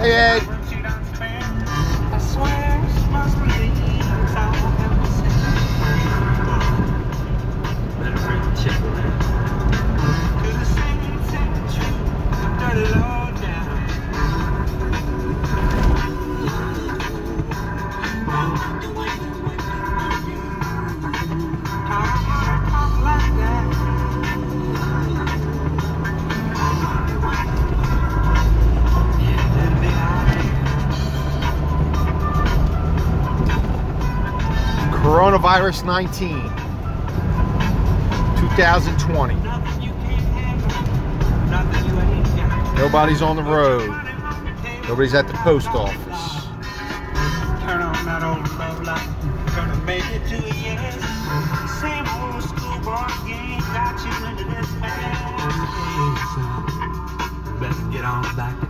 Ed. Coronavirus 19, 2020. Nobody's on the road. Nobody's at the post office. Turn on that old love light. Gonna make it to a yes. Same old schoolboy game got you into this mess. Better get on back